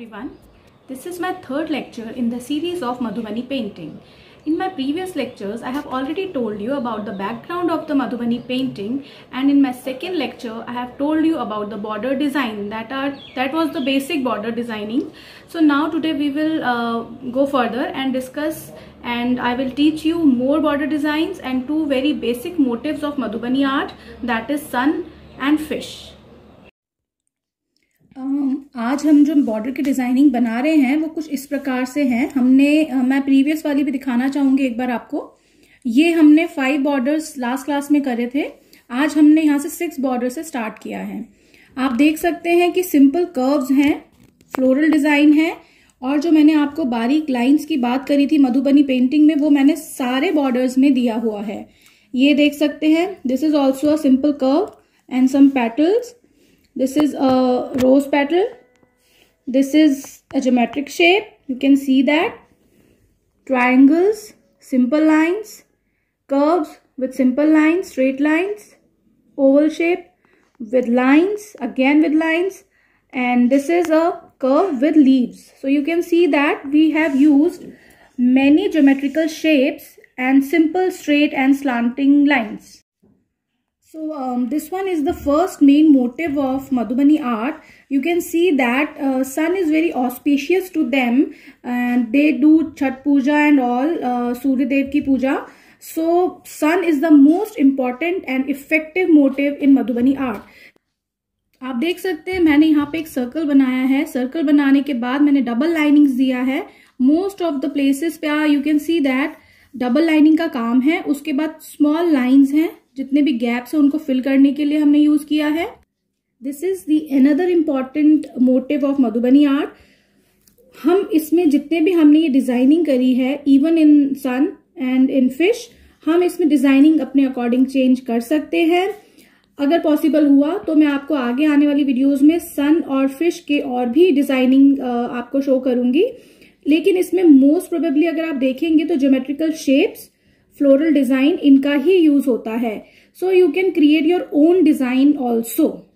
everyone. This is my third lecture in the series of Madhubani painting. In my previous lectures, I have already told you about the background of the Madhubani painting, and in my second lecture, I have told you about the border design. That was the basic border designing. So now today we will go further and discuss, and I will teach you more border designs and two very basic motifs of Madhubani art, that is sun and fish. आज हम जो border की designing बना रहे हैं वो कुछ इस प्रकार से है। मैं प्रीवियस वाली भी दिखाना चाहूंगी एक बार आपको। ये हमने 5 बॉर्डर्स लास्ट क्लास में करे थे। आज हमने यहाँ से 6 बॉर्डर से स्टार्ट किया है। आप देख सकते हैं कि सिंपल कर्व्स हैं, फ्लोरल डिजाइन है, और जो मैंने आपको बारीक लाइंस की बात करी थी मधुबनी पेंटिंग में, वो मैंने सारे बॉर्डर्स में दिया हुआ है। ये देख सकते हैं, this is also a simple curve and some petals. This is a rose petal. This is a geometric shape. You can see that. Triangles, simple lines, curves with simple lines, straight lines, oval shape with lines, again with lines, and this is a curve with leaves. So you can see that we have used many geometrical shapes and simple straight and slanting lines. So this one is the first main motive of Madhubani art. You can see that sun is very auspicious to them, and they do Chhat Puja and all, Surya Dev ki puja. So sun is the most important and effective motive in Madhubani art. आप देख सकते हैं मैंने यहाँ पे एक circle बनाया है। सर्कल बनाने के बाद मैंने डबल लाइनिंग्स दिया है। मोस्ट ऑफ द प्लेसेस पे you can see that double lining का काम है। उसके बाद स्मॉल लाइंस हैं, जितने भी गैप्स हैं उनको फिल करने के लिए हमने यूज किया है। This is the another important motive of Madhubani art. हम इसमें जितने भी हमने ये डिजाइनिंग करी है, even in sun and in fish, हम इसमें डिजाइनिंग अपने अकॉर्डिंग चेंज कर सकते हैं। अगर पॉसिबल हुआ तो मैं आपको आगे आने वाली वीडियोज में सन और फिश के और भी डिजाइनिंग आपको शो करूंगी। लेकिन इसमें मोस्ट प्रोबेबली अगर आप देखेंगे तो ज्योमेट्रिकल शेप्स, फ्लोरल डिजाइन, इनका ही यूज होता है। So you can create your own design also.